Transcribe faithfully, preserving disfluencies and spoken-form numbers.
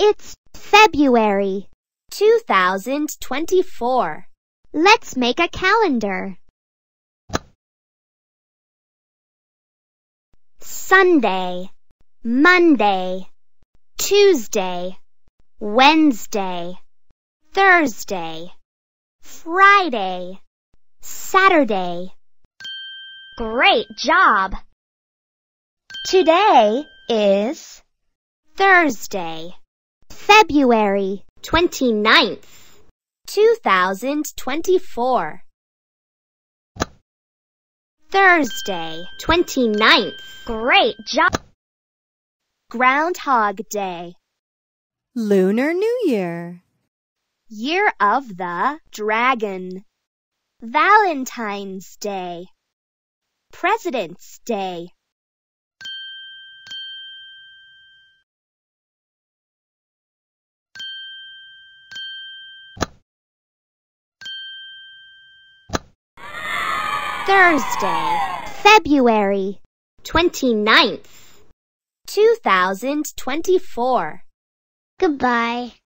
It's February two thousand twenty-four. Let's make a calendar. Sunday, Monday, Tuesday, Wednesday, Thursday, Friday, Saturday. Great job! Today is Thursday, February twenty-ninth, two thousand twenty-four. Thursday, twenty-ninth. Great job! Groundhog Day, Lunar New Year, Year of the Dragon, Valentine's Day, President's Day. Thursday, February twenty-ninth, two thousand twenty-four. Goodbye.